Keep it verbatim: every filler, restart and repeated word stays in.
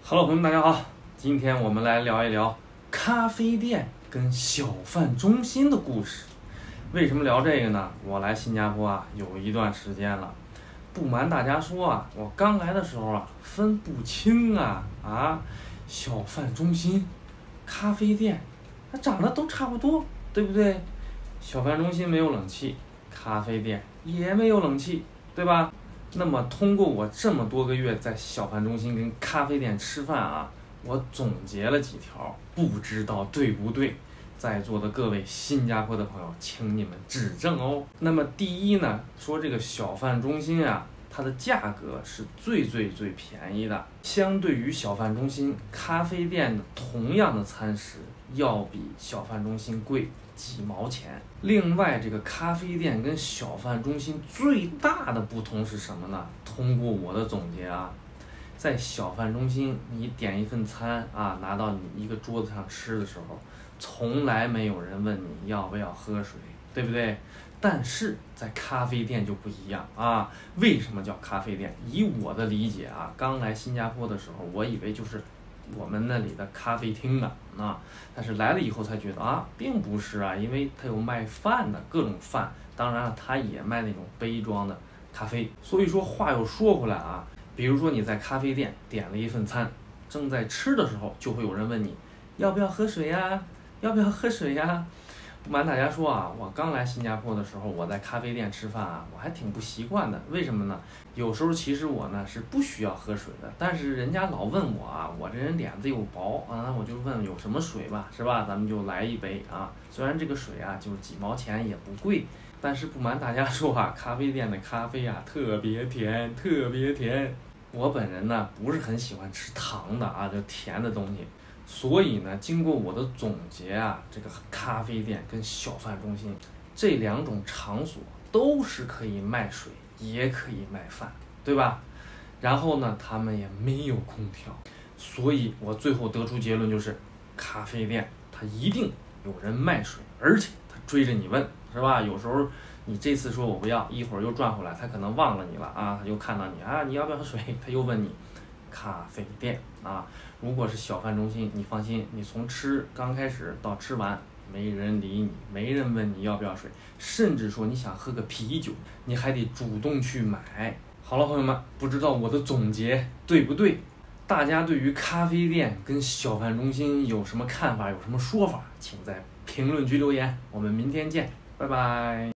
Hello， 朋友们，大家好，今天我们来聊一聊咖啡店跟小贩中心的故事。为什么聊这个呢？我来新加坡啊有一段时间了，不瞒大家说啊，我刚来的时候啊分不清啊啊，小贩中心、咖啡店，它长得都差不多，对不对？小贩中心没有冷气，咖啡店也没有冷气，对吧？那么通过我这么多个月在小贩中心跟咖啡店吃饭啊，我总结了几条，不知道对不对？在座的各位新加坡的朋友，请你们指正哦。那么第一呢，说这个小贩中心啊，它的价格是最最最便宜的，相对于小贩中心，咖啡店的同样的餐食要比小贩中心贵几毛钱。另外，这个咖啡店跟小贩中心最大的不同是什么呢？通过我的总结啊，在小贩中心，你点一份餐啊，拿到你一个桌子上吃的时候，从来没有人问你要不要喝水，对不对？但是在咖啡店就不一样啊。为什么叫咖啡店？以我的理解啊，刚来新加坡的时候，我以为就是我们那里的咖啡厅啊，啊，但是来了以后才觉得啊，并不是啊，因为它有卖饭的各种饭，当然了，它也卖那种杯装的咖啡。所以说话又说回来啊，比如说你在咖啡店点了一份餐，正在吃的时候，就会有人问你要不要喝水呀？要不要喝水呀？不瞒大家说啊，我刚来新加坡的时候，我在咖啡店吃饭啊，我还挺不习惯的。为什么呢？有时候其实我呢是不需要喝水的，但是人家老问我啊，我这人脸子又薄啊，我就问有什么水吧，是吧？咱们就来一杯啊。虽然这个水啊就是几毛钱也不贵，但是不瞒大家说啊，咖啡店的咖啡啊特别甜，特别甜。我本人呢不是很喜欢吃糖的啊，就甜的东西。所以呢，经过我的总结啊，这个咖啡店跟小贩中心这两种场所都是可以卖水，也可以卖饭，对吧？然后呢，他们也没有空调，所以我最后得出结论就是，咖啡店它一定有人卖水，而且他追着你问，是吧？有时候你这次说我不要，一会儿又转回来，他可能忘了你了啊，他又看到你啊，你要不要喝水？他又问你。咖啡店啊，如果是小贩中心，你放心，你从吃刚开始到吃完，没人理你，没人问你要不要水，甚至说你想喝个啤酒，你还得主动去买。好了，朋友们，不知道我的总结对不对？大家对于咖啡店跟小贩中心有什么看法，有什么说法，请在评论区留言。我们明天见，拜拜。